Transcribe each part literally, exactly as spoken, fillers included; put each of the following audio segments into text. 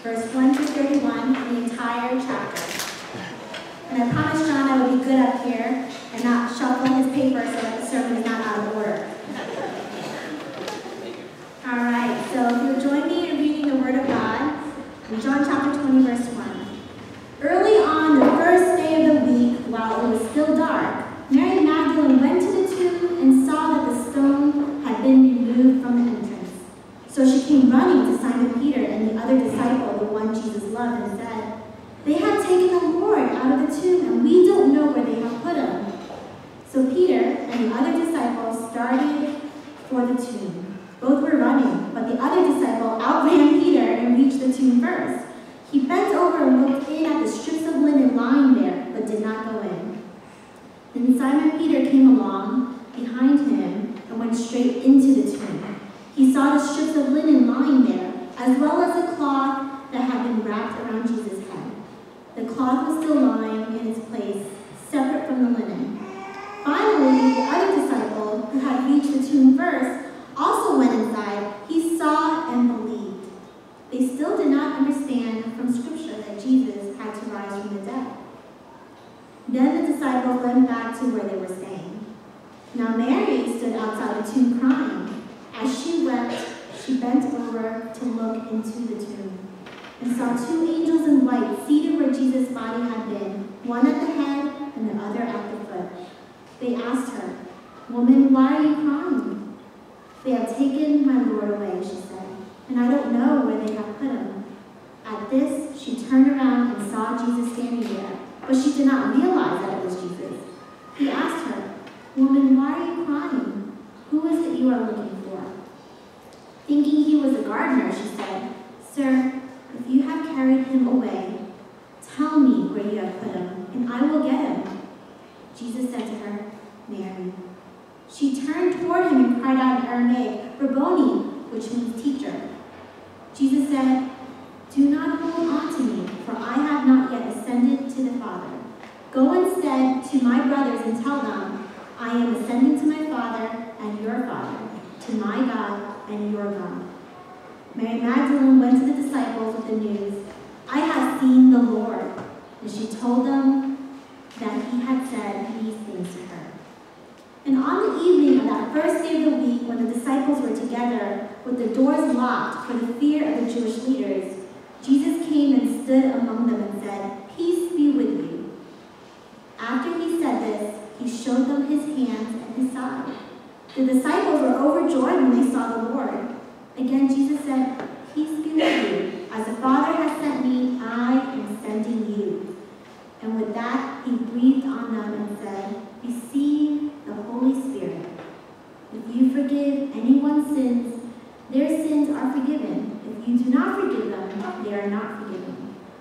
verse one to thirty-one, the entire chapter. And I promised John I would be good up here and not shuffle his paper so that the sermon is not out of order. All right, so if you'll join me in reading the Word of God in John chapter twenty, verse one. Early on the first day of the week, while it was still dark, Mary Magdalene went to the tomb and saw that the stone had been removed from the entrance. So she came running to Simon Peter and the other disciple, the one Jesus loved, and said, "They have taken the Lord out of the tomb, and we don't know where they have put him." So Peter and the other disciple started for the tomb. Both were running, but the other disciple outran Peter and reached the tomb first. He bent over and looked in at the strips of linen lying there, but did not go in. Then Simon Peter came along behind him and went straight into the tomb. He saw the strips of linen lying there, as well as the cloth that had been wrapped around Jesus' head. The cloth was still lying in its place, separate from the linen. Finally, the other disciple, who had reached the tomb first, also went inside. He saw and believed. They still did not understand from Scripture that Jesus had to rise from the dead. Then the disciples went back to where they were staying. Now Mary stood outside the tomb crying. As she wept, she bent over to look into the tomb and saw two angels in white seated where Jesus' body had been, one at the head and the other at the foot. They asked her, "Woman, why are you crying?" "They have taken my Lord away," she said, "and I don't know where they have put him." At this, she turned around and saw Jesus standing there, but she did not realize that it was Jesus. He asked her, "Woman, why are you crying? Who is it you are looking for?" Thinking he was a gardener, she said, "Sir, if you have carried him away, tell me where you have put him, and I will get him." Jesus said to her, "Mary." She turned toward him and cried out in Aramaic, "Rabboni," which means teacher. Jesus said, "Do not hold on to me, for I have not yet ascended to the Father. Go instead to my brothers and tell them, I am ascending to my Father and your Father, to my God and your God." Mary Magdalene went to the disciples with the news, "I have seen the Lord." And she told them that he had said these things to her. And on the evening of that first day of the week, when the disciples were together with the doors locked for the fear of the Jewish leaders, Jesus came and stood among them and said, "Peace be with you." After he said this, he showed them his hands and his side. The disciples were overjoyed when they saw the Lord. Again, Jesus said, "Peace be with you. As the Father has sent me, I am sending you." And with that, he breathed on them and said, "Receive the Holy Spirit. If you forgive anyone's sins, their sins are forgiven. If you do not forgive them, they are not forgiven."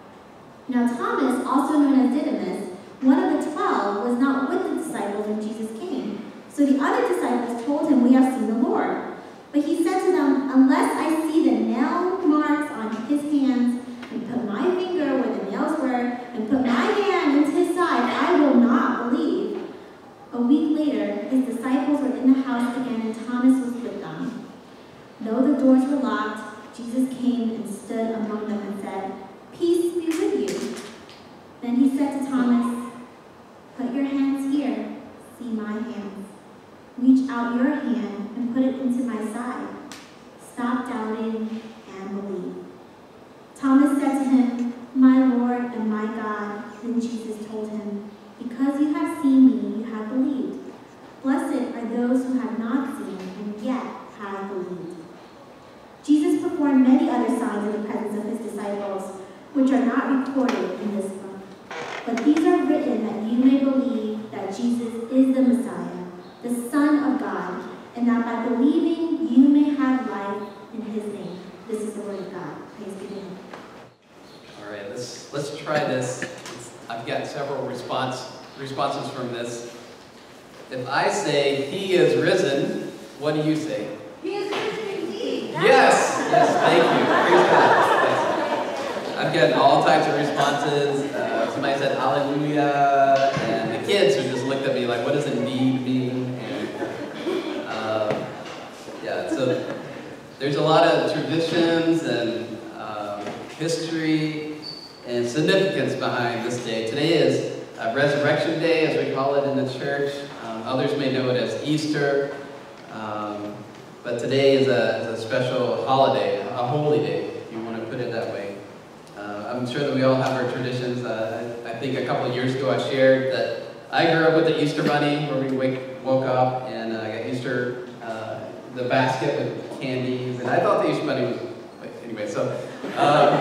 Now Thomas, also known as Didymus, one of the twelve, was not with the disciples when Jesus came. So the other disciples told him, "We have seen the Lord." But he said to them, "Unless I see the nail marks on his hands, and put my finger where the nails were, and put my hand into his side, I will not believe." A week later, his disciples were in the house again, and Thomas was with them. Though the doors were locked, Jesus came and stood among them and said, "Peace be with you." Then he said to Thomas, "Put your hands here. See my hands. Reach out your hand and put it into my side. Stop doubting and believe." Thomas said to him, "My Lord and my God." Then Jesus told him, "Because you have seen me, you have believed. Blessed are those who have not seen and yet have believed." Jesus performed many other signs in the presence of his disciples, which are not recorded in this book. But these are written that you may believe that Jesus is the Messiah, the Son of God, and that by believing you may have life in his name. This is the word of God. Praise be to him. All right, let's let's try this. It's, I've got several response responses from this. If I say he is risen, what do you say? He is risen indeed. Yes, yes, thank you. Praise God. Yes. I've gotten all types of responses. Uh, somebody said hallelujah, and the kids who just looked at me like, what does indeed mean? And, uh, yeah, so there's a lot of traditions and um, history and significance behind this day. Today is uh, Resurrection Day, as we call it in the church. Um, others may know it as Easter. Um, but today is a, is a special holiday, a holy day, if you want to put it that way. Uh, I'm sure that we all have our traditions. Uh, I, I think a couple of years ago I shared that I grew up with the Easter Bunny, where we wake, woke up and uh, got Easter, uh, the basket with candies, and I thought the Easter Bunny was, wait, anyway, so, um,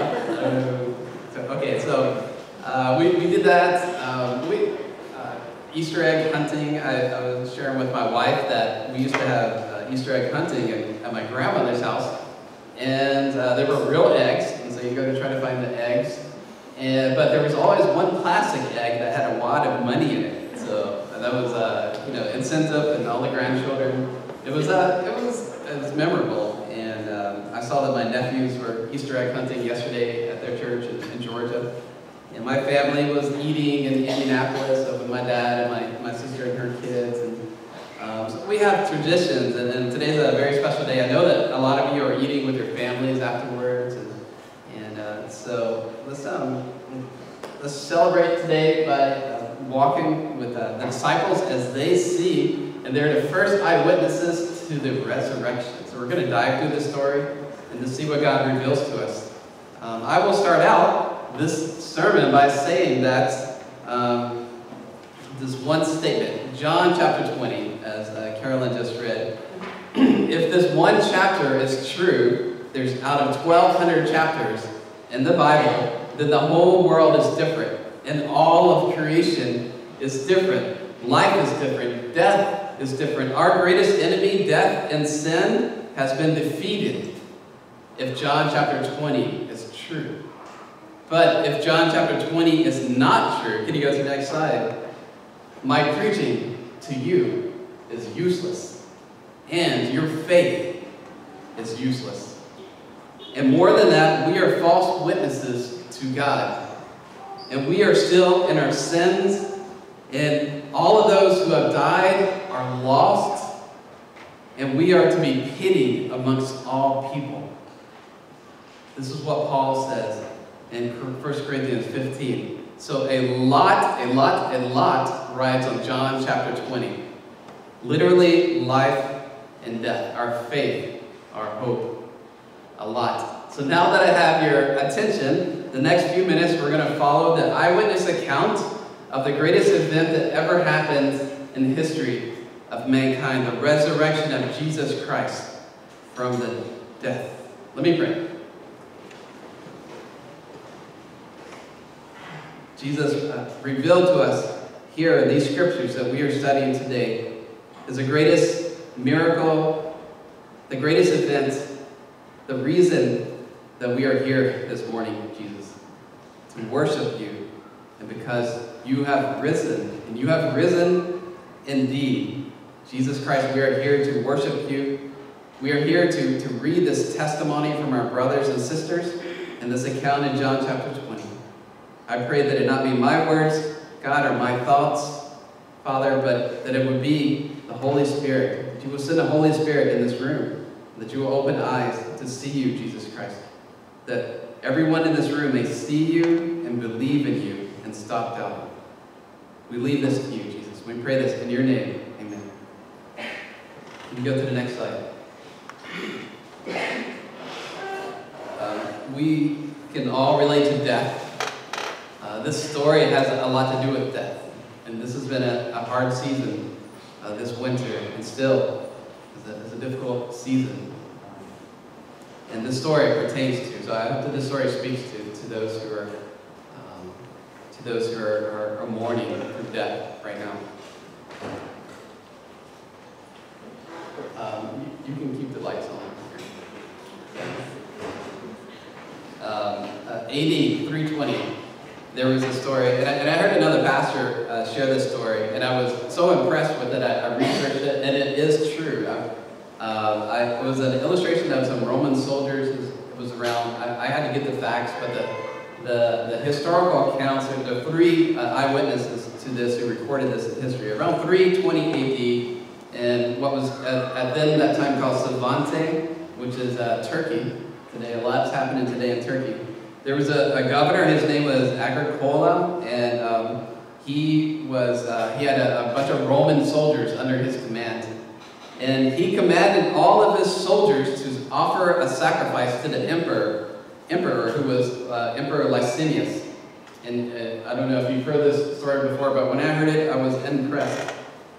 uh, so okay, so uh, we, we did that. Um, we, uh, Easter egg hunting, I, I was sharing with my wife that we used to have uh, Easter egg hunting at, at my grandmother's house, and uh, they were real eggs, and so you go to try to find the eggs, and but there was always one plastic egg that had a wad of money in it. So uh, that was, uh, you know, incentive, and all the grandchildren. It was, uh, it was, it was memorable. And um, I saw that my nephews were Easter egg hunting yesterday at their church in, in Georgia. And my family was eating in Indianapolis with my dad and my, my sister and her kids. And um, so we have traditions, and, and today's a very special day. I know that a lot of you are eating with your families afterwards, and, and uh, so let's um, let's celebrate today by uh, walking with uh, the disciples as they see, and they're the first eyewitnesses to the resurrection. So we're going to dive through this story and to see what God reveals to us. Um, I will start out this sermon by saying that um, this one statement, John chapter twenty, as uh, Carolyn just read. If this one chapter is true, there's out of twelve hundred chapters in the Bible, then the whole world is different, and all of creation is different. Life is different. Death is different. Our greatest enemy, death and sin, has been defeated if John chapter twenty is true. But if John chapter twenty is not true, can you go to the next slide? My preaching to you is useless, and your faith is useless. And more than that, we are false witnesses to God. And we are still in our sins, and all of those who have died are lost, and we are to be pitied amongst all people. This is what Paul says in First Corinthians fifteen. So a lot, a lot, a lot rides on John chapter twenty. Literally life and death, our faith, our hope, a lot. So now that I have your attention, the next few minutes we're going to follow the eyewitness account of the greatest event that ever happened in the history of mankind, the resurrection of Jesus Christ from the death. Let me pray. Jesus uh, revealed to us here in these scriptures that we are studying today is the greatest miracle, the greatest event, the reason that we are here this morning, Jesus, to worship you, and because you have risen, and you have risen indeed. Jesus Christ, we are here to worship you. We are here to, to read this testimony from our brothers and sisters in this account in John chapter twenty. I pray that it not be my words, God, or my thoughts, Father, but that it would be the Holy Spirit. That you will send the Holy Spirit in this room. That you will open eyes to see you, Jesus Christ. That everyone in this room may see you and believe in you and stop doubting. We leave this to you, Jesus. We pray this in your name. Amen. Can you go to the next slide? Um, we can all relate to death. Uh, this story has a lot to do with death. And this has been a, a hard season uh, this winter, and still is a, is a difficult season. And this story pertains to. So I hope that this story speaks to, to those who are um, to those who are, are, are mourning for death right now. Um, you, you can keep the lights on. Um, uh, A D three twenty. There was a story, and I, and I heard another pastor uh, share this story, and I was so impressed with it, I, I researched it, and it is true. I, uh, I, it was an illustration of some Roman soldiers. It was around, I, I had to get the facts, but the, the, the historical accounts, there are three uh, eyewitnesses to this who recorded this in history. Around three twenty A D, in what was at, at then that time called Savante, which is uh, Turkey. Today, a lot's happening today in Turkey. There was a, a governor, his name was Agricola, and um, he was uh, he had a, a bunch of Roman soldiers under his command. And he commanded all of his soldiers to offer a sacrifice to the emperor, emperor who was uh, Emperor Licinius. And uh, I don't know if you've heard this story before, but when I heard it, I was impressed.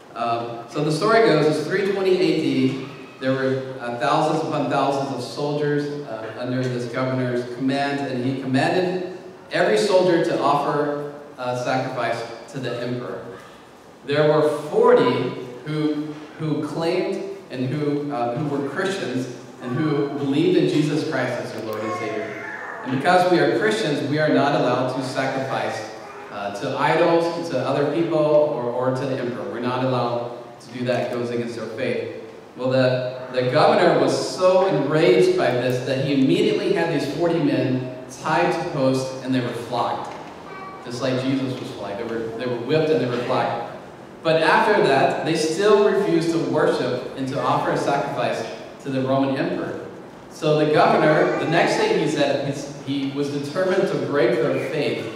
Um, so the story goes, it's three twenty A D. There were uh, thousands upon thousands of soldiers uh, under this governor's command, and he commanded every soldier to offer a sacrifice to the emperor. There were forty who who claimed and who uh, who were Christians and who believed in Jesus Christ as their Lord and Savior. And because we are Christians, we are not allowed to sacrifice uh, to idols, to other people, or, or to the emperor. We're not allowed to do that. It goes against our faith. Well, the, the governor was so enraged by this that he immediately had these forty men tied to posts and they were flogged. Just like Jesus was flogged. They were, they were whipped and they were flogged. But after that, they still refused to worship and to offer a sacrifice to the Roman emperor. So the governor, the next thing he said, he was determined to break their faith.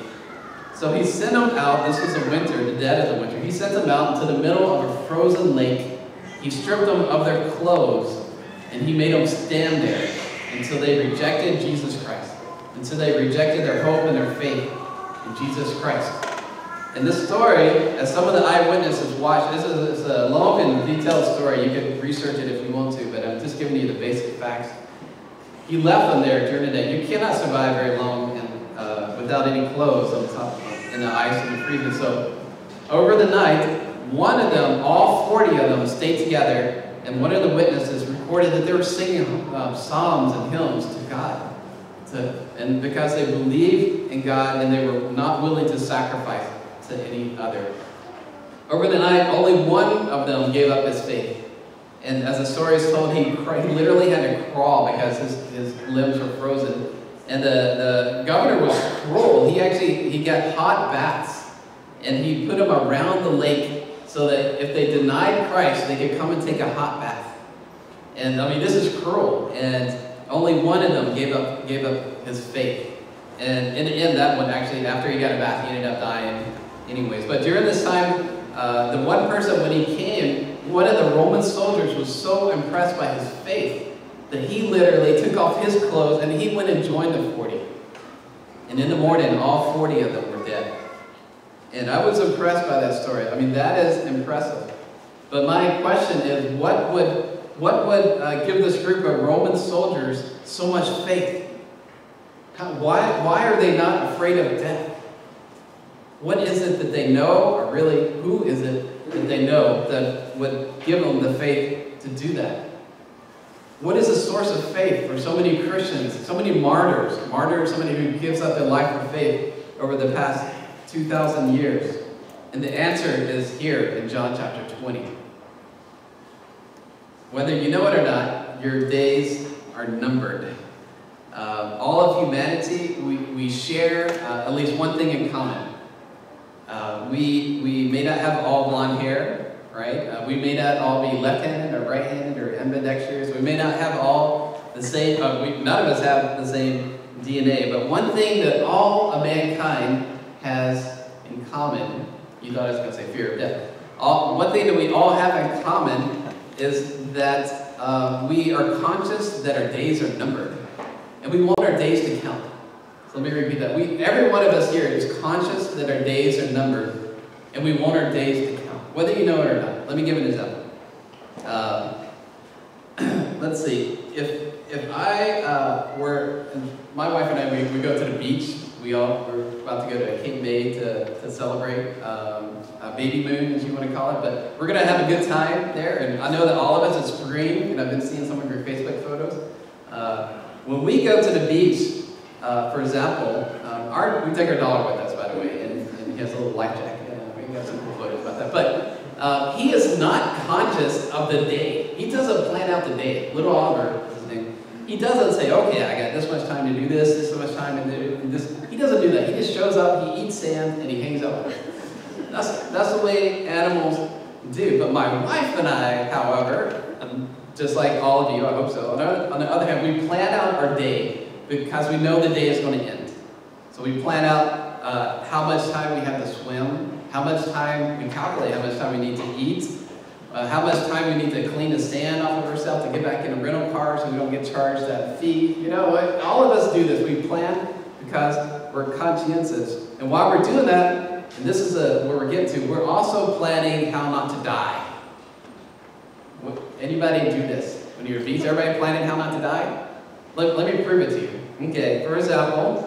So he sent them out, this was the winter, the dead of the winter. He sent them out into the middle of a frozen lake. He stripped them of their clothes, and he made them stand there until they rejected Jesus Christ, until they rejected their hope and their faith in Jesus Christ. And this story, as some of the eyewitnesses watched, this is a long and detailed story. You can research it if you want to, but I'm just giving you the basic facts. He left them there during the day. You cannot survive very long in, uh, without any clothes on top in the ice and the freezing. So over the night, one of them, all forty of them, stayed together, and one of the witnesses recorded that they were singing uh, psalms and hymns to God. To, and because they believed in God and they were not willing to sacrifice to any other. Over the night, only one of them gave up his faith. And as the story is told, he, he literally had to crawl because his, his limbs were frozen. And the, the governor was cruel. He actually, he got hot baths. And he put them around the lake so that if they denied Christ, they could come and take a hot bath. And I mean, this is cruel. And only one of them gave up, gave up his faith. And in the end, that one actually, after he got a bath, he ended up dying anyways. But during this time, uh, the one person, when he came, one of the Roman soldiers was so impressed by his faith that he literally took off his clothes and he went and joined the forty. And in the morning, all forty of them were dead. And I was impressed by that story. I mean, that is impressive. But my question is, what would, what would uh, give this group of Roman soldiers so much faith? How, why, why are they not afraid of death? What is it that they know, or really, who is it that they know that would give them the faith to do that? What is the source of faith for so many Christians, so many martyrs, martyrs, somebody who gives up their life for faith over the past two thousand years? And the answer is here in John chapter twenty. Whether you know it or not, your days are numbered. Uh, all of humanity, we, we share uh, at least one thing in common. Uh, we, we may not have all blonde hair, right? Uh, we may not all be left-handed or right-handed or ambidextrous. We may not have all the same, uh, we, none of us have the same D N A, but one thing that all of mankind has in common, you thought I was going to say fear of death. All, one thing that we all have in common is that uh, we are conscious that our days are numbered, and we want our days to count. So let me repeat that. We, every one of us here is conscious that our days are numbered, and we want our days to count, whether you know it or not. Let me give an example. Uh, let's see. If if I uh, were, my wife and I, we, we go to the beach. We all we're about to go to Cape May to to celebrate um, a baby moon, as you want to call it. But we're gonna have a good time there, and I know that all of us is spring, and I've been seeing some of your Facebook photos. Uh, when we go to the beach. Uh, for example, um, our, we take our dog with us, by the way, and, and he has a little life jacket. Uh, we got some cool photos about that. But uh, he is not conscious of the day. He doesn't plan out the day. Little Oliver is his name. He doesn't say, okay, I got this much time to do this, this much time to do this. He doesn't do that. He just shows up, he eats sand, and he hangs out with it. That's, that's the way animals do. But my wife and I, however, um, just like all of you, I hope so, on the, on the other hand, we plan out our day, because we know the day is going to end. So we plan out uh, how much time we have to swim, how much time, we calculate how much time we need to eat, uh, how much time we need to clean the sand off of ourselves to get back in a rental car so we don't get charged that fee. You know what? All of us do this. We plan because we're conscientious. And while we're doing that, and this is a, where we're getting to, we're also planning how not to die. Anybody do this? When you're beach, everybody planning how not to die? Let, let me prove it to you. Okay, for example,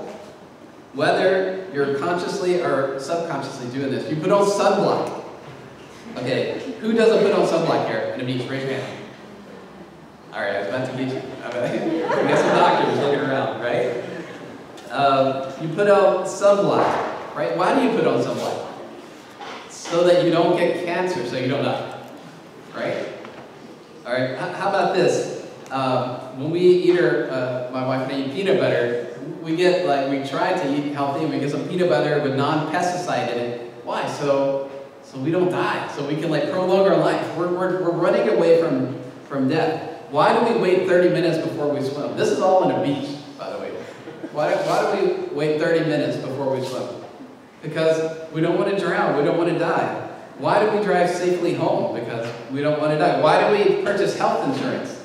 whether you're consciously or subconsciously doing this, you put on sunblock. Okay, who doesn't put on sunblock here in the beach? Raise your hand. All right, I was about to get you. I guess the doctor was looking around, right? Um, you put on sunblock, right? Why do you put on sunblock? So that you don't get cancer, so you don't die, right? All right, how about this? Um, when we eat our, uh, my wife and I eat peanut butter, we get like, we try to eat healthy and we get some peanut butter with non-pesticide in it. Why? So, so we don't die, so we can like prolong our life. We're, we're, we're running away from, from death. Why do we wait thirty minutes before we swim? This is all on the beach, by the way. Why, why do we wait thirty minutes before we swim? Because we don't want to drown, we don't want to die. Why do we drive safely home? Because we don't want to die. Why do we purchase health insurance?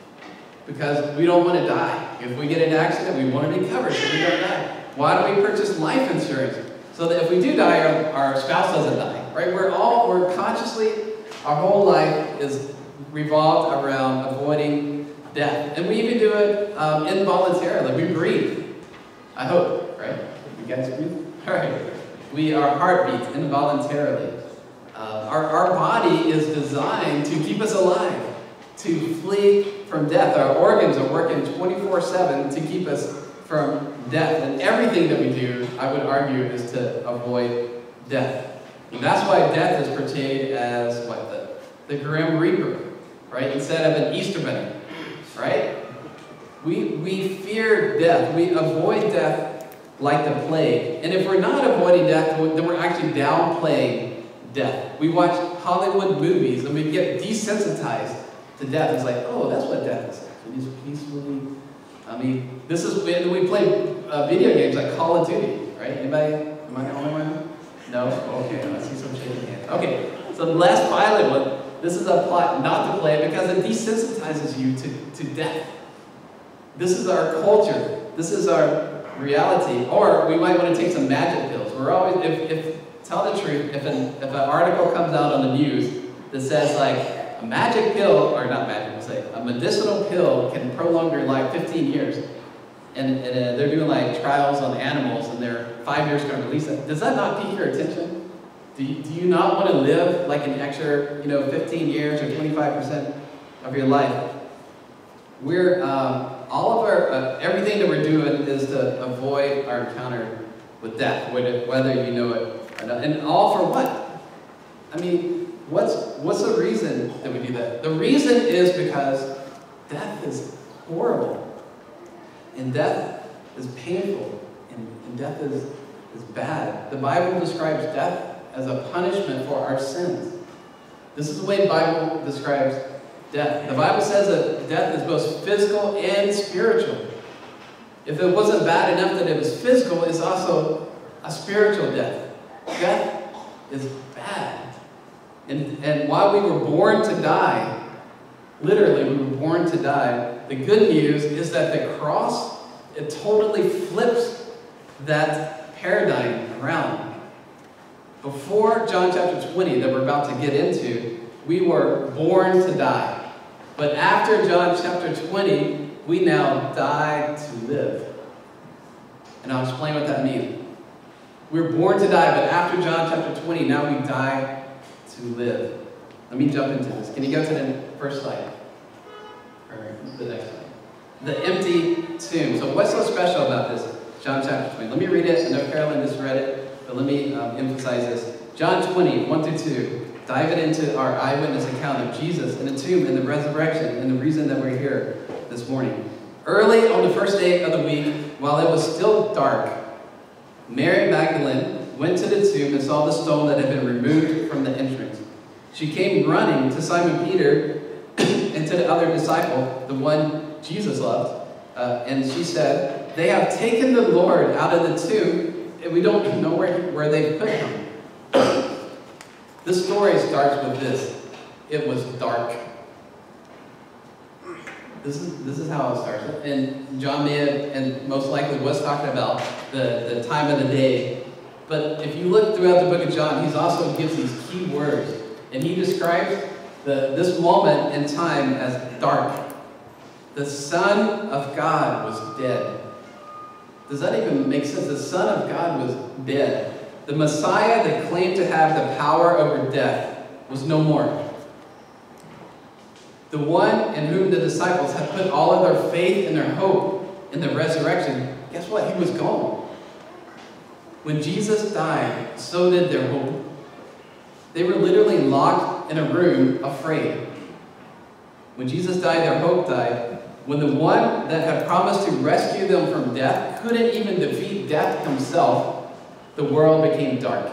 Because we don't want to die. If we get in an accident, we want to be covered so we don't die. Why do we purchase life insurance? So that if we do die, our, our spouse doesn't die, right? We're all, we're consciously, our whole life is revolved around avoiding death. And we even do it um, involuntarily. We breathe. I hope, right? You guys breathe? All right. We, our heart beats involuntarily. Uh, our, our body is designed to keep us alive, to flee from death. Our organs are working twenty-four seven to keep us from death. And everything that we do, I would argue, is to avoid death. And that's why death is portrayed as what? The, the Grim Reaper, right? Instead of an Easter bunny, right? We, we fear death. We avoid death like the plague. And if we're not avoiding death, then we're actually downplaying death. We watch Hollywood movies and we get desensitized to death. It's like, oh, that's what death is. It is peacefully. I mean, this is when we play uh, video games like Call of Duty, right? Anybody? Am I the only one? No? Okay, I see some shaking hands. Okay, so the last violent one. This is a plot not to play it because it desensitizes you to, to death. This is our culture. This is our reality. Or we might want to take some magic pills. We're always, if, if tell the truth, if an, if an article comes out on the news that says like, a magic pill, or not magic, we'll say, a medicinal pill can prolong your life fifteen years. And, and uh, they're doing like trials on animals and they're five years going to release it. Does that not pique your attention? Do you, do you not want to live like an extra, you know, fifteen years or twenty-five percent of your life? We're, um, all of our, uh, everything that we're doing is to avoid our encounter with death, whether you know it or not. And all for what? I mean, what's, what's the reason that we do that? The reason is because death is horrible. And death is painful. And, and death is, is bad. The Bible describes death as a punishment for our sins. This is the way the Bible describes death. The Bible says that death is both physical and spiritual. If it wasn't bad enough that it was physical, it's also a spiritual death. Death is bad. And, and while we were born to die, literally we were born to die, the good news is that the cross, it totally flips that paradigm around. Before John chapter twenty that we're about to get into, we were born to die. But after John chapter twenty, we now die to live. And I'll explain what that means. We're born to die, but after John chapter twenty, now we die to live. Let me jump into this. Can you go to the first slide? Or the next slide. The empty tomb. So what's so special about this? John chapter twenty. Let me read it. I know Carolyn just read it, but let me um, emphasize this. John twenty, one through two. Diving into our eyewitness account of Jesus in the tomb and the resurrection and the reason that we're here this morning. Early on the first day of the week, while it was still dark, Mary Magdalene went to the tomb and saw the stone that had been removed from the entrance. She came running to Simon Peter and to the other disciple, the one Jesus loved, uh, and she said, they have taken the Lord out of the tomb, and we don't know where, where they put him. This story starts with this. It was dark. This is, this is how it starts. And John may have, and most likely was talking about the, the time of the day. But if you look throughout the book of John, he also gives these key words. And he describes the, this moment in time as dark. The Son of God was dead. Does that even make sense? The Son of God was dead. The Messiah that claimed to have the power over death was no more. The one in whom the disciples had put all of their faith and their hope in the resurrection, guess what? He was gone. When Jesus died, so did their hope. They were literally locked in a room, afraid. When Jesus died, their hope died. When the one that had promised to rescue them from death couldn't even defeat death himself, the world became dark.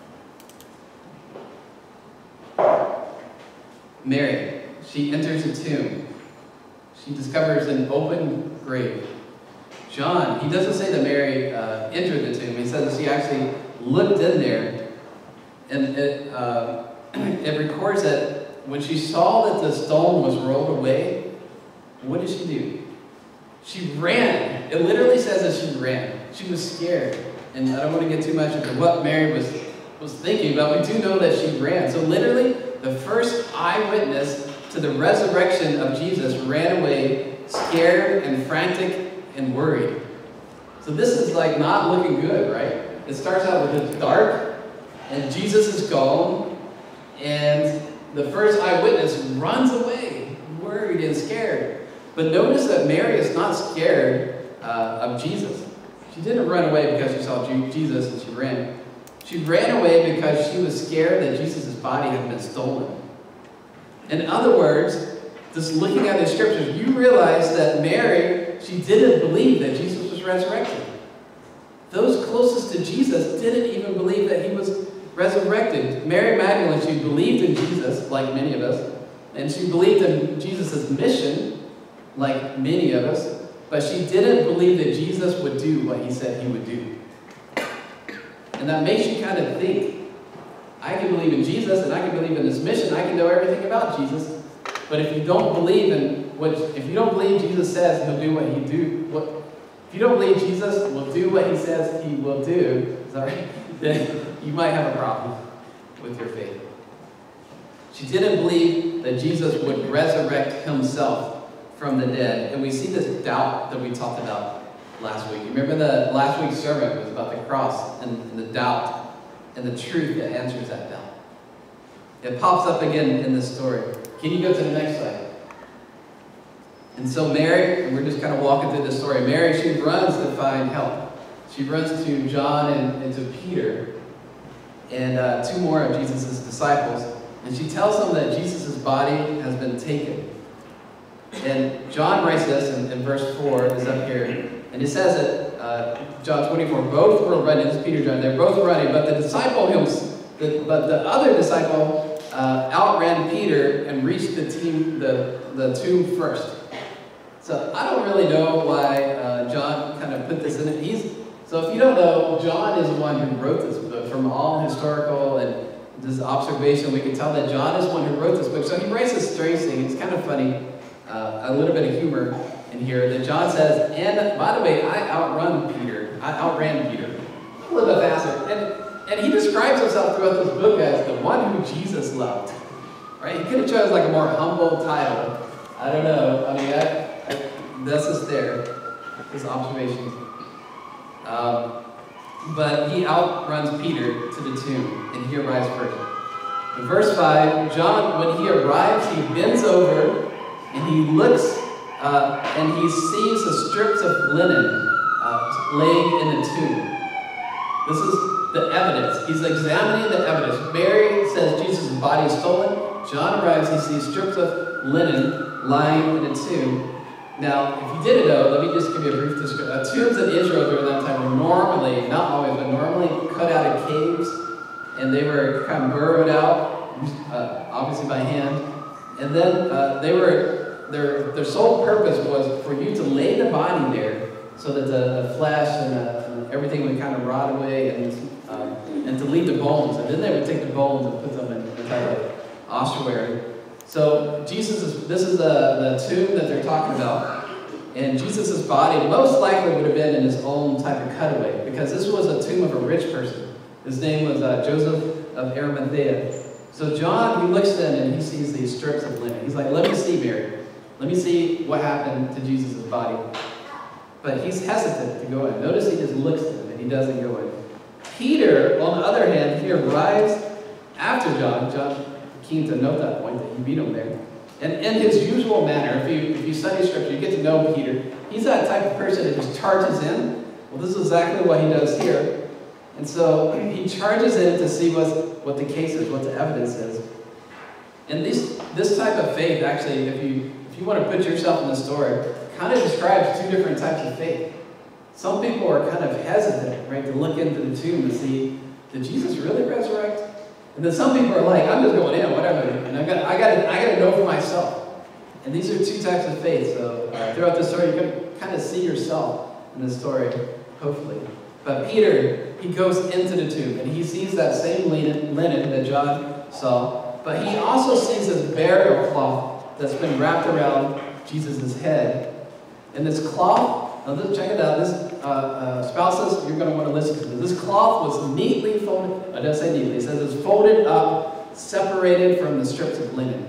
Mary, she enters a tomb. She discovers an open grave. John, he doesn't say that Mary uh, entered the tomb. He says that she actually looked in there. And it, uh, it records that when she saw that the stone was rolled away, what did she do? She ran. It literally says that she ran. She was scared. And I don't want to get too much into what Mary was, was thinking, but we do know that she ran. So literally, the first eyewitness to the resurrection of Jesus ran away, scared and frantic and worried. So this is like not looking good, right? It starts out with it's dark, and Jesus is gone, and the first eyewitness runs away, worried and scared. But notice that Mary is not scared uh, of Jesus. She didn't run away because she saw Jesus and she ran. She ran away because she was scared that Jesus' body had been stolen. In other words, just looking at the scriptures, you realize that Mary, she didn't believe that Jesus was resurrected. Those closest to Jesus didn't even believe that he was resurrected. Mary Magdalene, she believed in Jesus, like many of us, and she believed in Jesus' mission, like many of us, but she didn't believe that Jesus would do what he said he would do. And that makes you kind of think, I can believe in Jesus and I can believe in his mission, I can know everything about Jesus, but if you don't believe in what, if you don't believe Jesus says he'll do what he do, what, if you don't believe Jesus will do what he says he will do, sorry, then you might have a problem with your faith. She didn't believe that Jesus would resurrect himself from the dead. And we see this doubt that we talked about last week. Remember the last week's sermon was about the cross and, and the doubt and the truth that answers that doubt. It pops up again in this story. Can you go to the next slide? And so Mary, and we're just kind of walking through this story. Mary, she runs to find help. She runs to John and, and to Peter and uh, two more of Jesus' disciples. And she tells them that Jesus' body has been taken. And John writes this in, in verse four, is up here. And it says that, uh, John twenty-four, both were running, this is Peter, John, they're both running, but the disciple, the, but the other disciple uh, outran Peter and reached the, team, the, the tomb first. So I don't really know why uh, John kind of put this in it. He's, so if you don't know, John is the one who wrote this book. From all historical and this observation, we can tell that John is the one who wrote this book. So he writes this strange thing. It's kind of funny. Uh, a little bit of humor in here that John says, and by the way, I outrun Peter. I outran Peter. A little bit faster. And, and he describes himself throughout this book as the one who Jesus loved. Right? He could have chosen like a more humble title. I don't know. I mean, I, I, this is there. His observations. Um, but he outruns Peter to the tomb, and he arrives first. In verse five, John, when he arrives, he bends over and he looks uh, and he sees the strips of linen uh, laying in the tomb. This is the evidence. He's examining the evidence. Mary says Jesus' body is stolen. John arrives, he sees strips of linen lying in a tomb. Now, if you didn't know, let me just give you a brief description. Uh, tombs in Israel during that time were normally, not always, but normally cut out of caves, and they were kind of burrowed out, uh, obviously by hand. And then uh, they were, their, their sole purpose was for you to lay the body there so that the, the flesh and, the, and everything would kind of rot away, and um, and to leave the bones. And then they would take the bones and put them in a type of ossuary. So Jesus is, this is the, the tomb that they're talking about. And Jesus' body most likely would have been in his own type of cutaway, because this was a tomb of a rich person. His name was uh, Joseph of Arimathea. So John, he looks in and he sees these strips of linen. He's like, let me see, Mary. Let me see what happened to Jesus' body. But he's hesitant to go in. Notice he just looks at him and he doesn't go in. Peter, on the other hand, he arrives after John. John, keen to note that point, that he beat him there. And in his usual manner, if you, if you study Scripture, you get to know Peter. He's that type of person that just charges in. Well, this is exactly what he does here. And so he charges in to see what's, what the case is, what the evidence is. And this, this type of faith, actually, if you, if you want to put yourself in the story, kind of describes two different types of faith. Some people are kind of hesitant, right, to look into the tomb and see, did Jesus really resurrect? And then some people are like, I'm just going in, whatever, and I got, I got, I got to know for myself. And these are two types of faith. So uh, throughout the story, you can kind of see yourself in the story, hopefully. But Peter, he goes into the tomb, and he sees that same linen, linen that John saw, but he also sees this burial cloth that's been wrapped around Jesus' head. And this cloth, now this, check it out, this uh, uh, spouses, you're going to want to listen to this. This cloth was neatly folded, I don't say neatly, it says it's folded up, separated from the strips of linen.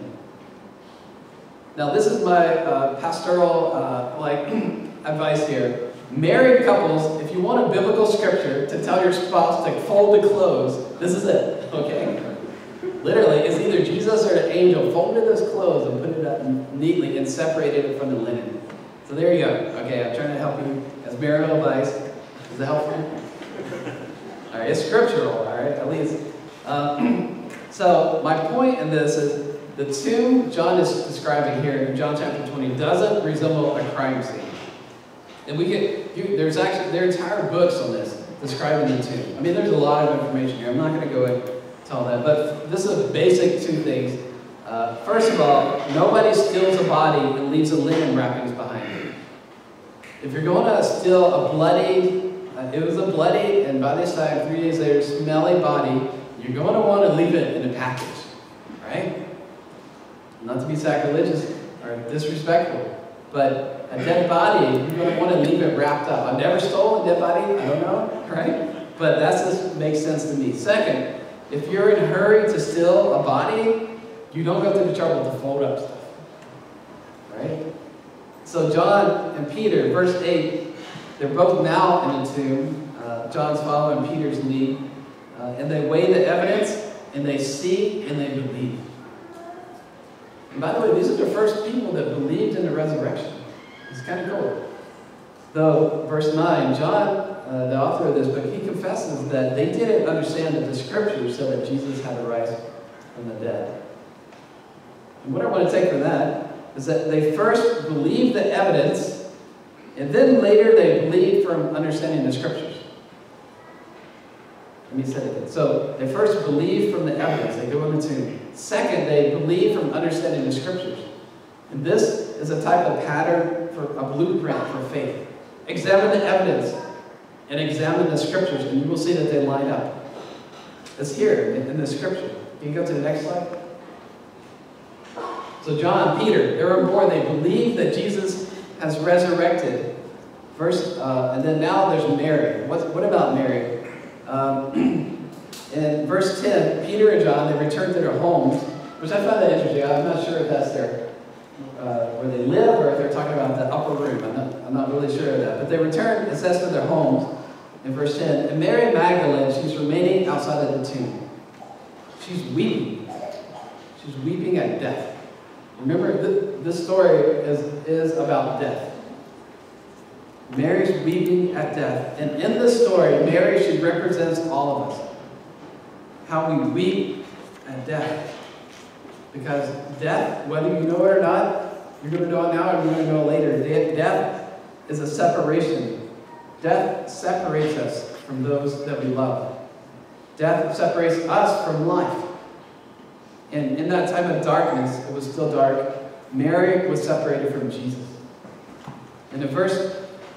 Now this is my uh, pastoral uh, like advice here. Married couples, if you want a biblical scripture to tell your spouse to fold the clothes, this is it, okay? Literally, it's either Jesus or the angel folded those clothes and put it up neatly and separated it from the linen. So there you go. Okay, I'm trying to help you as marital advice. Is that helpful? All right, it's scriptural, all right, at least. Um, so my point in this is the tomb John is describing here in John chapter twenty doesn't resemble a crime scene. And we get, you, there's actually, there are entire books on this describing the tomb. I mean, there's a lot of information here. I'm not going to go into all that, but this is a basic two things. Uh, first of all, nobody steals a body and leaves a linen wrappings behind. If you're going to steal a bloodied, uh, it was a bloodied, and by this time, three days later, smelly body, you're going to want to leave it in a package, right? Not to be sacrilegious or disrespectful, but a dead body, you're going to want to leave it wrapped up. I've never stolen a dead body, I don't know, right? But that just makes sense to me. Second, if you're in a hurry to steal a body, you don't go through the trouble to fold up stuff, right? So John and Peter, verse eight, they're both now in the tomb. Uh, John's following Peter's lead, uh, and they weigh the evidence, and they see, and they believe. And by the way, these are the first people that believed in the resurrection. It's kind of cool. Though, verse nine, John, uh, the author of this book, he confesses that they didn't understand that the scriptures said that Jesus had to rise from the dead. And what I want to take from that is that they first believed the evidence, and then later they believed from understanding the scriptures. Let me say it again. So they first believed from the evidence. They go in the tomb. Second, they believe from understanding the scriptures. And this is a type of pattern, for a blueprint for faith. Examine the evidence and examine the scriptures, and you will see that they line up. It's here in the scripture. Can you go to the next slide? So John, Peter, they were born. They believe that Jesus has resurrected. Verse, uh, and then now there's Mary. What, what about Mary? Um, in verse ten, Peter and John, they returned to their homes, which I find that interesting. I'm not sure if that's their uh, where they live or if they're talking about the upper room. I'm not, I'm not really sure of that. But they returned, it says, to their homes in verse ten. And Mary Magdalene, she's remaining outside of the tomb. She's weeping. She's weeping at death. Remember, th this story is, is about death. Mary's weeping at death. And in this story, Mary, she represents all of us. How we weep at death. Because death, whether you know it or not, you're going to know it now or you're going to know it later. Death is a separation. Death separates us from those that we love. Death separates us from life. And in that time of darkness, it was still dark, Mary was separated from Jesus. And in verse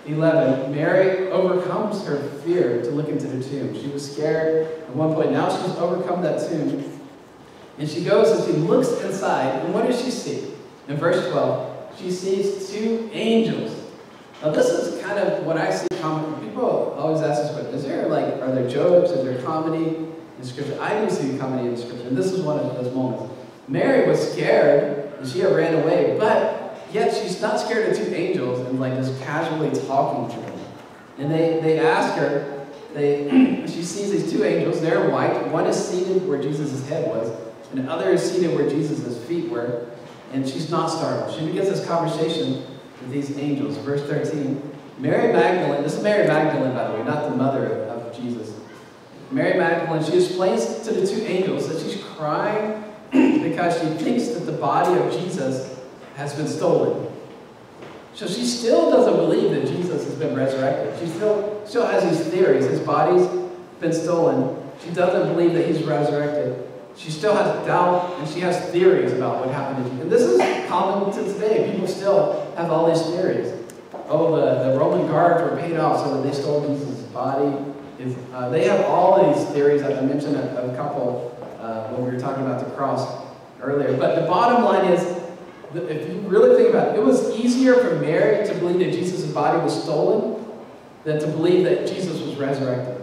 eleven, Mary overcomes her fear to look into the tomb. She was scared at one point. Now she's overcome that tomb. And she goes and she looks inside. And what does she see? In verse twelve, she sees two angels. Now this is kind of what I see common. People always ask this question. Is there like, are there jokes? Is there comedy in Scripture? I do see comedy in Scripture. And this is one of those moments. Mary was scared and she ran away. But yet she's not scared of two angels and like just casually talking to them. And they, they ask her, they, she sees these two angels. They're white. One is seated where Jesus' head was. And the other is seated where Jesus' feet were. And she's not startled. She begins this conversation with these angels. Verse thirteen, Mary Magdalene, this is Mary Magdalene, by the way, not the mother of Jesus. Mary Magdalene, she explains to the two angels that she's crying because she thinks that the body of Jesus has been stolen. So she still doesn't believe that Jesus has been resurrected. She still, still has these theories. His body's been stolen. She doesn't believe that he's resurrected. She still has doubt, and she has theories about what happened to Jesus. And this is common to today. People still have all these theories. Oh, the, the Roman guards were paid off so that they stole Jesus' body. Is, uh, they have all these theories. I mentioned a, a couple uh, when we were talking about the cross earlier. But the bottom line is, that if you really think about it, it was easier for Mary to believe that Jesus' body was stolen than to believe that Jesus was resurrected.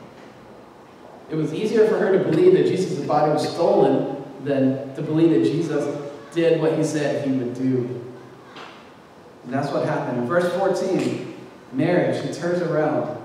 It was easier for her to believe that Jesus' body was stolen than to believe that Jesus did what he said he would do. And that's what happened. In verse fourteen, Mary, she turns around.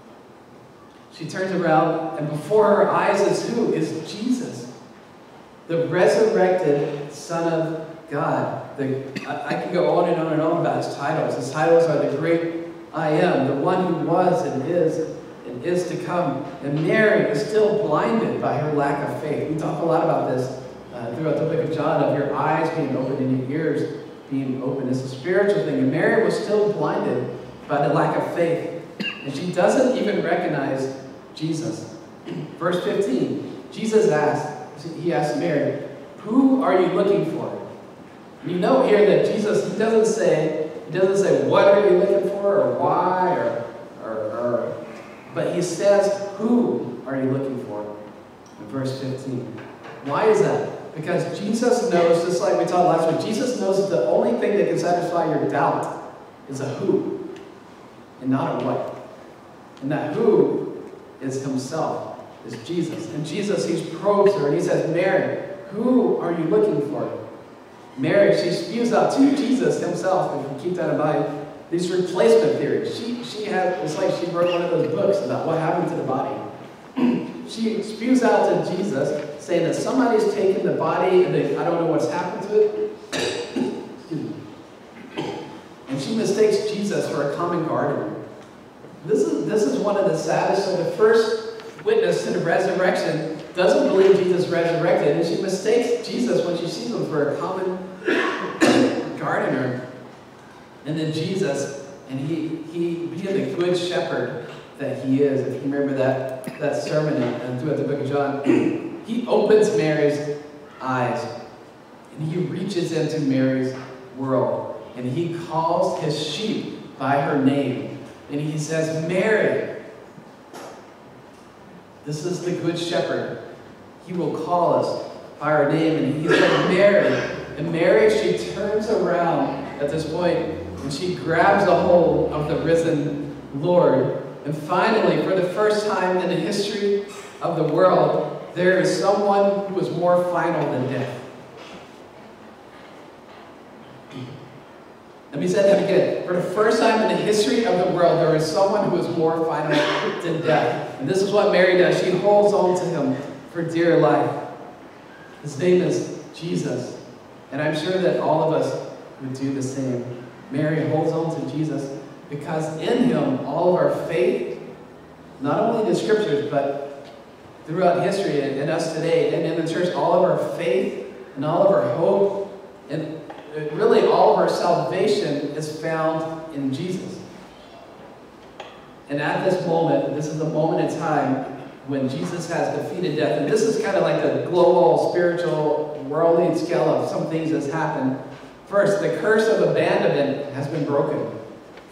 She turns around, and before her eyes is who? Is Jesus, the resurrected Son of God. The, I, I can go on and on and on about his titles. His titles are the great I am, the one who was and is and is to come. And Mary is still blinded by her lack of faith. We talk a lot about this uh, throughout the book of John, of your eyes being opened and your ears being opened. It's a spiritual thing. And Mary was still blinded by the lack of faith. And she doesn't even recognize Jesus. Verse fifteen, Jesus asked, he asked Mary, who are you looking for? And you know here that Jesus, he doesn't say, he doesn't say, what are you looking for, or why, or, or, or but he says, who are you looking for? In verse fifteen. Why is that? Because Jesus knows, just like we talked last week, Jesus knows that the only thing that can satisfy your doubt is a who, and not a what. And that who is himself, is Jesus. And Jesus, he probes her, and he says, Mary, who are you looking for? Mary, she spews out to Jesus himself, if you keep that in mind, these replacement theories. She, she had, it's like she wrote one of those books about what happened to the body. She spews out to Jesus, saying that somebody's taken the body and they, I don't know what's happened to it. Excuse me. And she mistakes Jesus for a common gardener. This is, this is one of the saddest. So the first witness to the resurrection doesn't believe Jesus resurrected, and she mistakes Jesus when she sees him for a common gardener. And then Jesus, and he, he being the good shepherd that he is, if you remember that, that sermon and throughout the book of John, he opens Mary's eyes, and he reaches into Mary's world, and he calls his sheep by her name, and he says, Mary. This is the good shepherd. He will call us by our name, and he said, Mary. And Mary, she turns around at this point, and she grabs a hold of the risen Lord. And finally, for the first time in the history of the world, there is someone who is more final than death. Let me say that again. For the first time in the history of the world, there is someone who is more final than death. And this is what Mary does. She holds on to him for dear life. His name is Jesus. And I'm sure that all of us would do the same. Mary holds on to Jesus because in him, all of our faith, not only the scriptures, but throughout history and in us today, and in the church, all of our faith and all of our hope, and really all of our salvation is found in Jesus. And at this moment, this is the moment in time when Jesus has defeated death. And this is kind of like the global, spiritual, worldly scale of some things that's happened. First, the curse of abandonment has been broken. If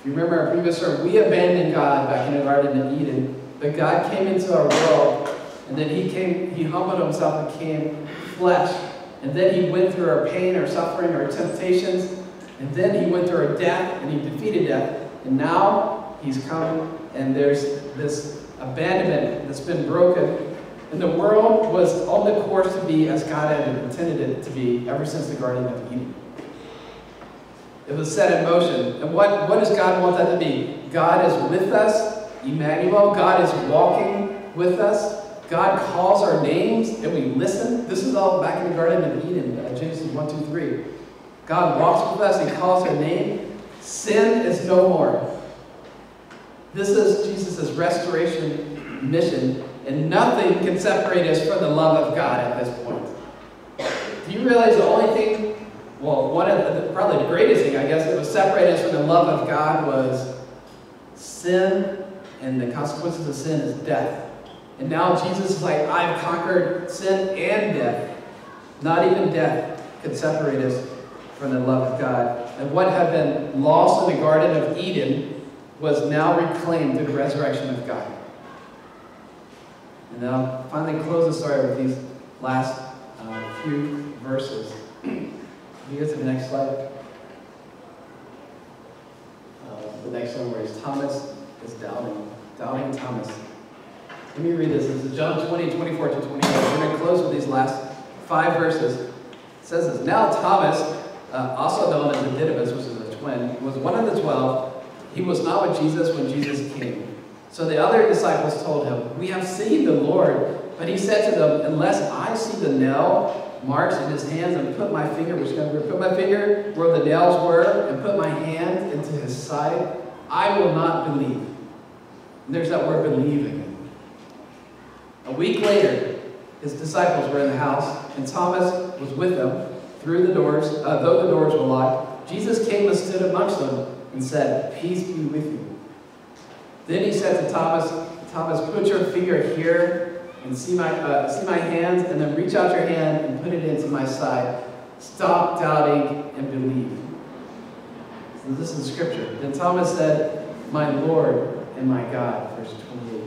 you remember our previous sermon, we abandoned God back in the Garden of Eden, but God came into our world, and then he came, he humbled himself and became flesh. And then he went through our pain, our suffering, our temptations, and then he went through our death, and he defeated death. And now he's come, and there's this abandonment that's been broken. And the world was on the course to be as God had intended it to be ever since the Garden of Eden. It was set in motion. And what, what does God want that to be? God is with us, Emmanuel. God is walking with us. God calls our names and we listen. This is all back in the Garden of Eden, uh, Genesis one, two, three. God walks with us, he calls our name. Sin is no more. This is Jesus' restoration mission, and nothing can separate us from the love of God at this point. Do you realize the only thing, well, one of the, probably the greatest thing, I guess, that would separate us from the love of God was sin, and the consequences of sin is death. And now Jesus is like, I've conquered sin and death. Not even death could separate us from the love of God. And what had been lost in the Garden of Eden was now reclaimed through the resurrection of God. And then I'll finally close the story with these last uh, few verses. Can you go to the next slide? Uh, the next one where he's Thomas is doubting. Doubting Thomas. Let me read this. This is John twenty, twenty-four to twenty-eight. We're going to close with these last five verses. It says this. Now Thomas, uh, also known as Didymus, which is a twin, was one of the twelve. He was not with Jesus when Jesus came. So the other disciples told him, we have seen the Lord. But he said to them, unless I see the nail marks in his hands and put my finger, which number, put my finger where the nails were and put my hand into his side, I will not believe. And there's that word believe again. A week later, his disciples were in the house, and Thomas was with them through the doors, uh, though the doors were locked. Jesus came and stood amongst them and said, peace be with you. Then he said to Thomas, Thomas, put your finger here and see my, uh, see my hands, and then reach out your hand and put it into my side. Stop doubting and believe. So this is scripture. Then Thomas said, my Lord and my God, verse twenty-eight.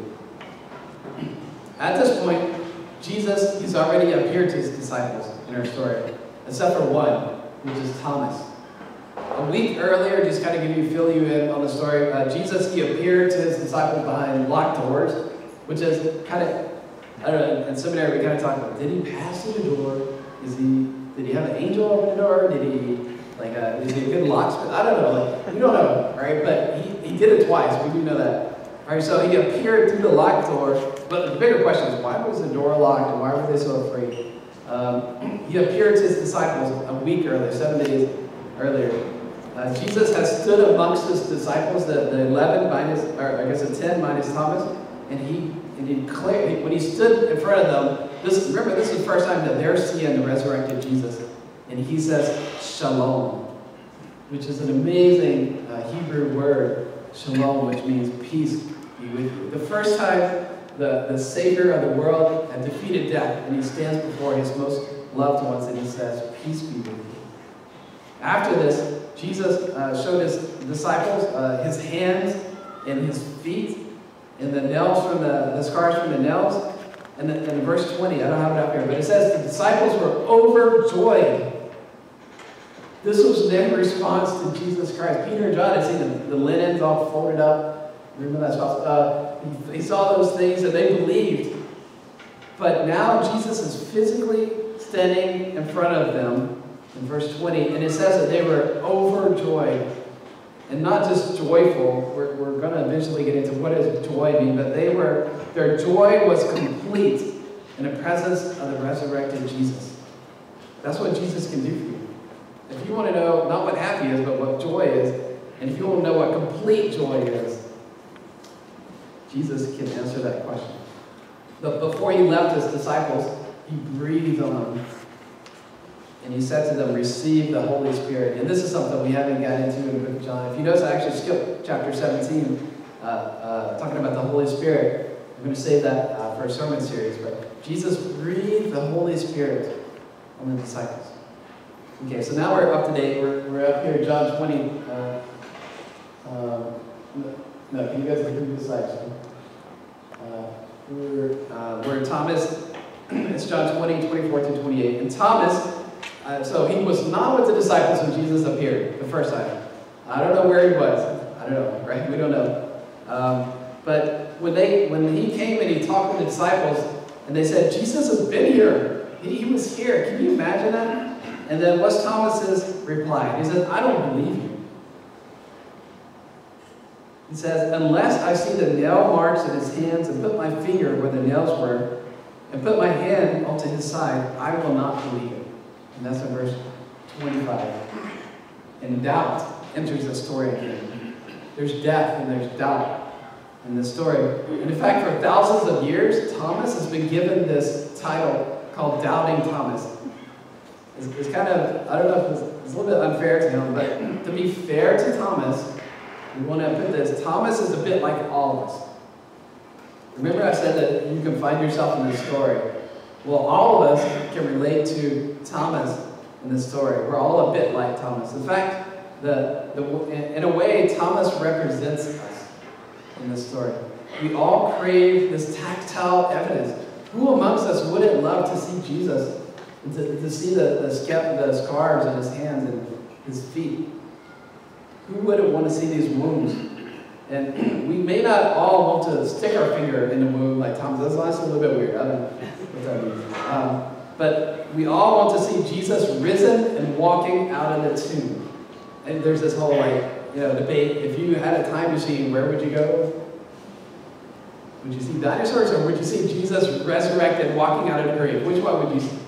At this point, Jesus, he's already appeared to his disciples in our story, except for one, which is Thomas. A week earlier, just kind of give you, fill you in on the story, uh, Jesus, he appeared to his disciples behind locked doors, which is kind of, I don't know, in seminary we kind of talk about, did he pass through the door? Is he, did he have an angel open the door? Did he, like, uh, is he a good locksmith? I don't know, like, we don't know, right? But he, he did it twice, we do know that. All right, so he appeared through the locked door, but the bigger question is, why was the door locked and why were they so afraid? Um, he appeared to his disciples a week earlier, seven days earlier. Uh, Jesus has stood amongst his disciples, the, the eleven minus, or I guess the ten minus Thomas, and he and he declared, when he stood in front of them, this remember this is the first time that they're seeing the resurrected Jesus, and he says shalom, which is an amazing uh, Hebrew word, shalom, which means peace be with you. The first time the, the Savior of the world had defeated death, and he stands before his most loved ones, and he says, peace be with you. After this, Jesus uh, showed his disciples uh, his hands and his feet, and the nails from the, the scars from the nails. And in, in verse twenty, I don't have it up here, but it says the disciples were overjoyed. This was their response to Jesus Christ. Peter and John had seen the, the linens all folded up. Remember that stuff? Uh, he, he saw those things and they believed. But now Jesus is physically standing in front of them in verse twenty, and it says that they were overjoyed. And not just joyful. We're, we're going to eventually get into what does joy mean, but they were, their joy was complete in the presence of the resurrected Jesus. That's what Jesus can do for you. If you want to know not what happy is, but what joy is, and if you want to know what complete joy is, Jesus can answer that question. But before he left his disciples, he breathed on them. And he said to them, receive the Holy Spirit. And this is something we haven't got into in the book of John. If you notice, I actually skipped chapter seventeen, uh, uh, talking about the Holy Spirit. I'm going to save that uh, for a sermon series. But Jesus breathed the Holy Spirit on the disciples. Okay, so now we're up to date. We're, we're up here in John twenty. Uh, uh, No, can you guys look at the side? Uh, we're, uh, where Thomas, it's John twenty, twenty-four through twenty-eight. And Thomas, uh, so he was not with the disciples when Jesus appeared the first time. I don't know where he was. I don't know, right? We don't know. Um, but when they, when he came and he talked with the disciples, and they said, Jesus has been here. He, he was here. Can you imagine that? And then what's Thomas's reply? He says, I don't believe you. He says, unless I see the nail marks in his hands and put my finger where the nails were and put my hand onto his side, I will not believe it. And that's in verse twenty-five. And doubt enters the story again. There's death and there's doubt in this story. And in fact, for thousands of years, Thomas has been given this title called Doubting Thomas. It's, it's kind of, I don't know if it's, it's a little bit unfair to him, but to be fair to Thomas, we want to put this, Thomas is a bit like all of us. Remember I said that you can find yourself in this story. Well, all of us can relate to Thomas in this story. We're all a bit like Thomas. In fact, the, the, in a way, Thomas represents us in this story. We all crave this tactile evidence. Who amongst us wouldn't love to see Jesus, and to, to see the, the, the scars on his hands and his feet? Who wouldn't want to see these wounds? And we may not all want to stick our finger in the wound like Thomas. That's honestly a little bit weird. I don't know what that means. Um, but we all want to see Jesus risen and walking out of the tomb. And there's this whole like, you know, debate. If you had a time machine, where would you go? Would you see dinosaurs or would you see Jesus resurrected, walking out of the grave? Which one would you see?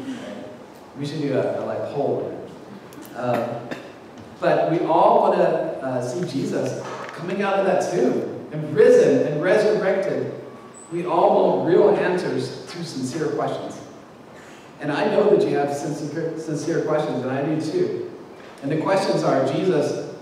We should do a, a like poll. Um, but we all want to uh, see Jesus coming out of that tomb and risen and resurrected. We all want real answers to sincere questions. And I know that you have sincere, sincere questions, and I do too. And the questions are, Jesus,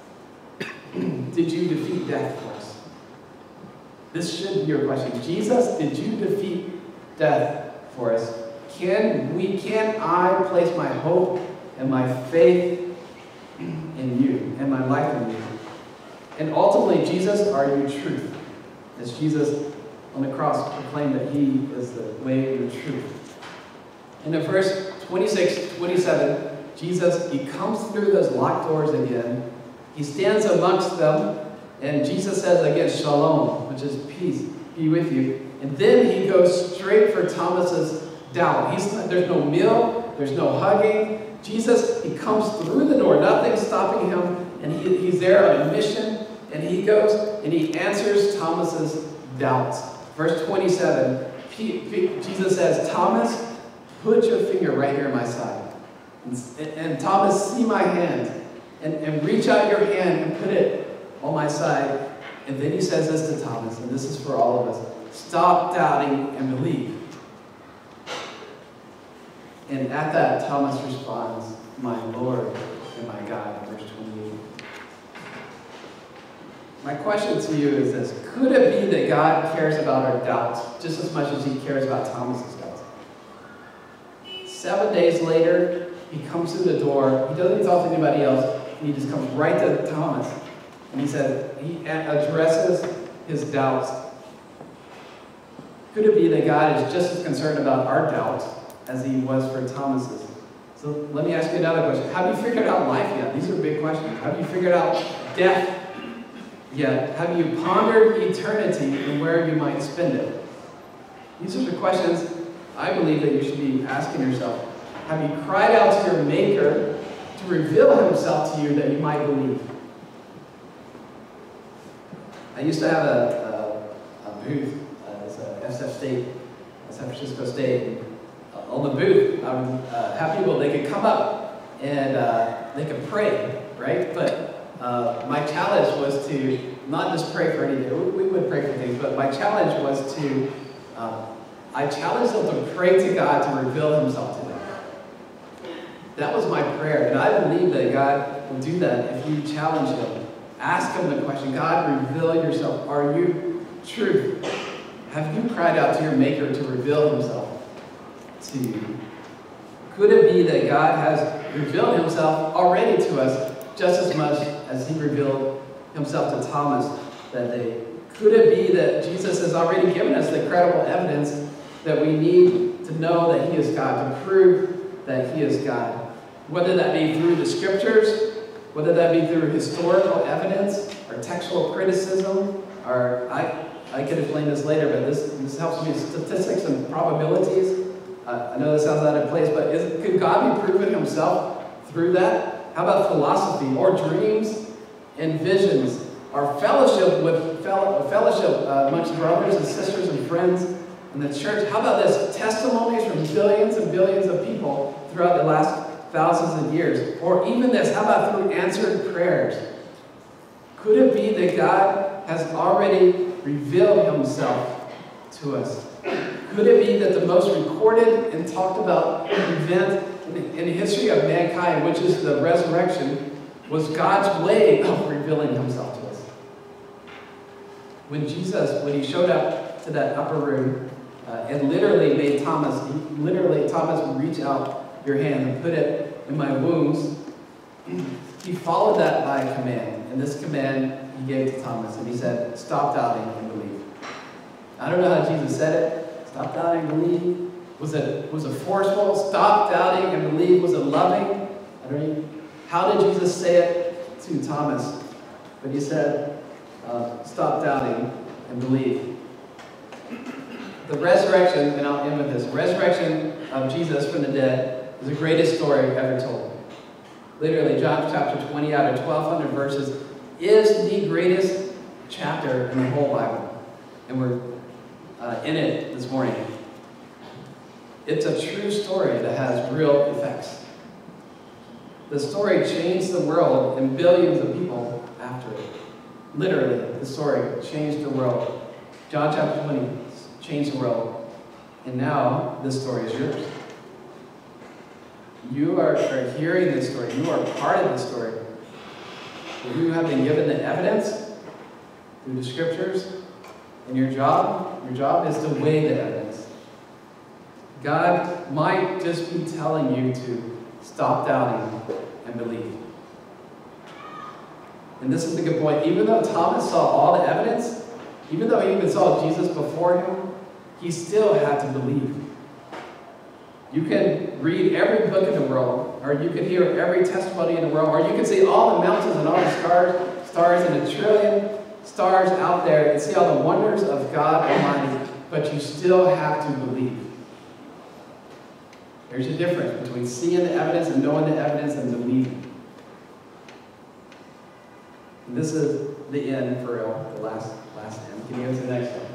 did you defeat death for us? This should be your question. Jesus, did you defeat death for us? Can we, can I place my hope and my faith in you and my life in you? And ultimately, Jesus, are you truth? As Jesus on the cross proclaimed that he is the way and the truth. And in verse twenty-six, twenty-seven, Jesus, he comes through those locked doors again. He stands amongst them, and Jesus says again, shalom, which is peace, be with you. And then he goes straight for Thomas's doubt. He's, there's no meal, there's no hugging. Jesus, he comes through the door, nothing's stopping him, and he, he's there on a mission, and he goes and he answers Thomas's doubts. Verse twenty-seven, Jesus says, Thomas, put your finger right here in my side. And, and Thomas, see my hand, and, and reach out your hand and put it on my side. And then he says this to Thomas, and this is for all of us, stop doubting and believe. And at that, Thomas responds, my Lord and my God, verse twenty-eight. My question to you is this, could it be that God cares about our doubts just as much as he cares about Thomas's doubts? Seven days later, he comes through the door, he doesn't talk to anybody else, and he just comes right to Thomas. And he says, he addresses his doubts. Could it be that God is just as concerned about our doubts as he was for Thomas's? So let me ask you another question. Have you figured out life yet? These are big questions. Have you figured out death yet? Have you pondered eternity and where you might spend it? These are the questions I believe that you should be asking yourself. Have you cried out to your Maker to reveal himself to you that you might believe? I used to have a, a, a booth as a S F State, San Francisco State. And on the booth, I would uh, have people, they could come up and uh, they could pray, right? But uh, my challenge was to not just pray for anything. We, we would pray for things, but my challenge was to, uh, I challenged them to pray to God to reveal himself to them. That was my prayer, and I believe that God will do that if you challenge him. Ask him the question, God, reveal yourself. Are you truth? Have you cried out to your Maker to reveal himself to you? Could it be that God has revealed himself already to us just as much as he revealed himself to Thomas? that they, could it be that Jesus has already given us the credible evidence that we need to know that he is God, to prove that he is God? Whether that be through the scriptures, whether that be through historical evidence, or textual criticism, or I, I could explain this later, but this, this helps me with statistics and probabilities. Uh, I know this sounds out of place, but is, could God be proven himself through that? How about philosophy, or dreams and visions, or fellowship with fellow, fellowship uh, amongst brothers and sisters and friends in the church? How about this? Testimonies from billions and billions of people throughout the last thousands of years. Or even this, how about through answered prayers? Could it be that God has already revealed himself to us? Could it be that the most recorded and talked about event in the, in the history of mankind, which is the resurrection, was God's way of revealing himself to us? When Jesus, when he showed up to that upper room uh, and literally made Thomas, he, literally Thomas would reach out your hand and put it in my wounds, he followed that by a command. And this command he gave to Thomas, and he said, stop doubting and believe. I don't know how Jesus said it. Stop doubting and believe. Was it, was it forceful? Stop doubting and believe. Was it loving? I don't know. How did Jesus say it to Thomas? But he said, uh, stop doubting and believe. The resurrection, and I'll end with this, the resurrection of Jesus from the dead is the greatest story ever told. Literally, John chapter twenty out of twelve hundred verses is the greatest chapter in the whole Bible. And we're uh, in it this morning. It's a true story that has real effects. The story changed the world and billions of people after it. Literally, the story changed the world. John chapter twenty changed the world. And now, this story is yours. You are, are hearing this story. You are part of this story. You have been given the evidence through the scriptures. And your job, your job is to weigh the evidence. God might just be telling you to stop doubting and believe. And this is the good point. Even though Thomas saw all the evidence, even though he even saw Jesus before him, he still had to believe. You can read every book in the world, or you can hear every testimony in the world, or you can see all the mountains and all the stars, stars and a trillion stars out there and see all the wonders of God Almighty, but you still have to believe. There's a difference between seeing the evidence and knowing the evidence and believing. And this is the end for real, the last, last end. Can you go to the next one?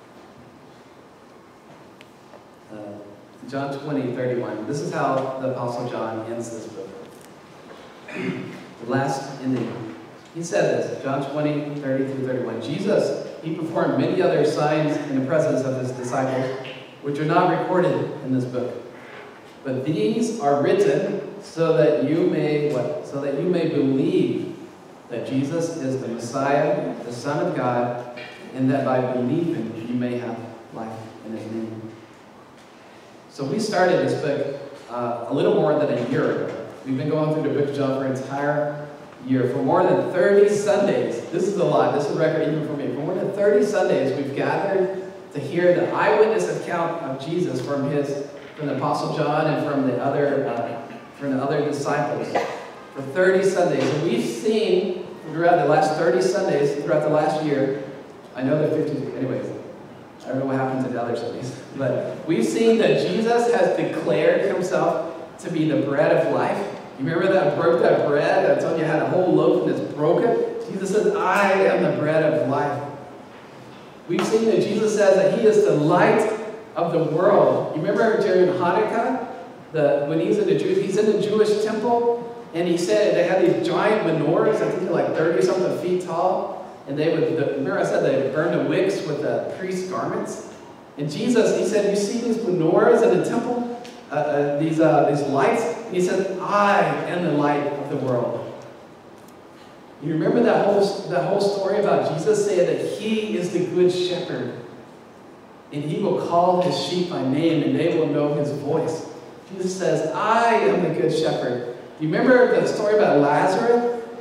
Uh, John twenty, thirty-one. This is how the Apostle John ends this book. The last ending. He said this, John twenty, thirty through thirty-one. Jesus, he performed many other signs in the presence of his disciples, which are not recorded in this book. But these are written so that you may what? So that you may believe that Jesus is the Messiah, the Son of God, and that by believing you may have life in his name. So we started this book uh, a little more than a year ago. We've been going through the book of John for an entire year. For more than thirty Sundays, this is a lot, this is a record even for me. For more than thirty Sundays, we've gathered to hear the eyewitness account of Jesus from his, from the Apostle John and from the other, uh, from the other disciples. For thirty Sundays, and we've seen throughout the last thirty Sundays, throughout the last year, I know there are fifty, anyways, I don't know what happened to the other Sundays, but we've seen that Jesus has declared himself to be the bread of life. You remember that broke that bread? I told you I had a whole loaf and it's broken. Jesus says, I am the bread of life. We've seen that Jesus says that he is the light of the world. You remember during Hanukkah, the, when he's in the Jew, he's in the Jewish temple, and he said they had these giant menorahs, I think they're like thirty something feet tall. And they would, the, remember I said they burned the wicks with the priest's garments? And Jesus, he said, you see these menorahs in the temple? Uh, uh, these, uh, these lights? And he said, I am the light of the world. You remember that whole, that whole story about Jesus saying that he is the good shepherd. And he will call his sheep by name and they will know his voice. Jesus says, I am the good shepherd. You remember the story about Lazarus?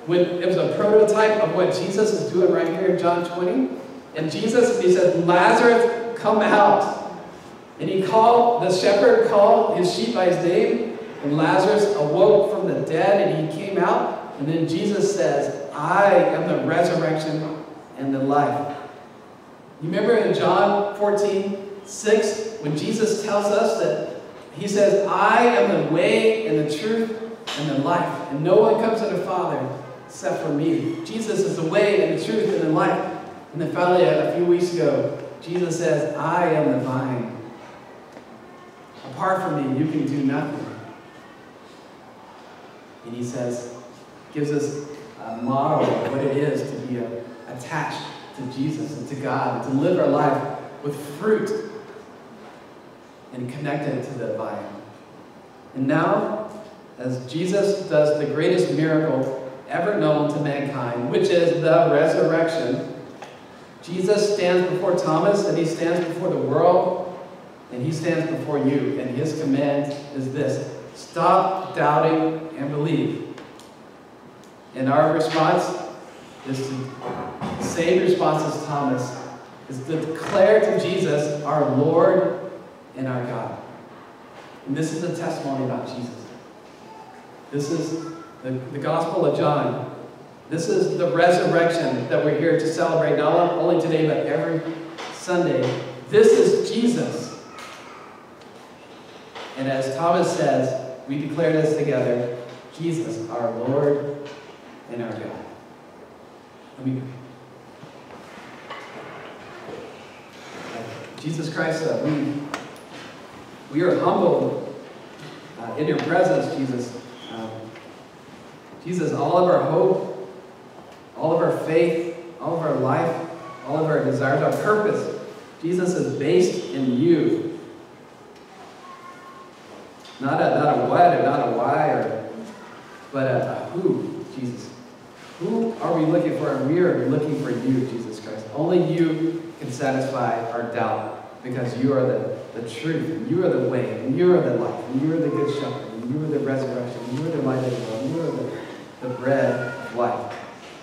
when it was a prototype of what Jesus is doing right here in John twenty. And Jesus, he said, Lazarus, come out. And he called, the shepherd called his sheep by his name, and Lazarus awoke from the dead, and he came out. And then Jesus says, I am the resurrection and the life. You remember in John fourteen, six, when Jesus tells us that he says, I am the way and the truth and the life, and no one comes to the Father except for me. Jesus is the way and the truth and the life. And then finally, a few weeks ago, Jesus says, I am the vine. Apart from me, you can do nothing. And he says, gives us a model of what it is to be a, attached to Jesus and to God, and to live our life with fruit and connected to the vine. And now, as Jesus does the greatest miracle ever known to mankind, which is the resurrection, Jesus stands before Thomas, and he stands before the world, and he stands before you. And his command is this: stop doubting and believe. And our response is to, the same response as Thomas, is to declare to Jesus our Lord and our God. And this is a testimony about Jesus. This is the, the Gospel of John. This is the resurrection that we're here to celebrate, not only today, but every Sunday. This is Jesus. And as Thomas says, we declare this together: Jesus, our Lord and our God. Let me Jesus Christ, uh, we, we are humbled uh, in your presence, Jesus. Um, Jesus, all of our hope, all of our faith, all of our life, all of our desires, our purpose, Jesus, is based in you. Not a, not a what or not a why, or, but a, a who, Jesus. Who are we looking for? And we are looking for you, Jesus Christ. Only you can satisfy our doubt, because you are the, the truth, and you are the way, and you are the life, and you are the good shepherd, and you are the resurrection, and you are the light of the world, and you are the, the bread of life.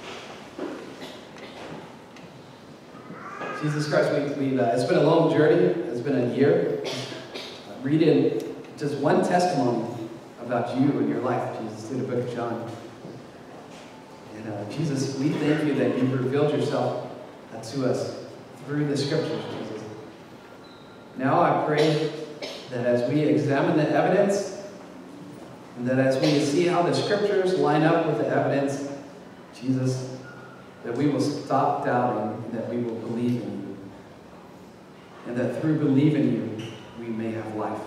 Jesus Christ, we, we, uh, it's been a long journey. It's been a year. Uh, reading just one testimony about you and your life, Jesus, through the book of John. And uh, Jesus, we thank you that you've revealed yourself uh, to us through the scriptures, Jesus. Now I pray that as we examine the evidence, and that as we see how the scriptures line up with the evidence, Jesus, that we will stop doubting, and that we will believe in you. And that through believing you, we may have life.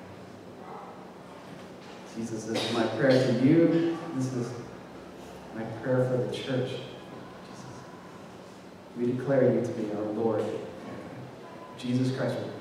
Jesus, this is my prayer to you. This is my prayer for the church. Jesus, we declare you to be our Lord. Jesus Christ.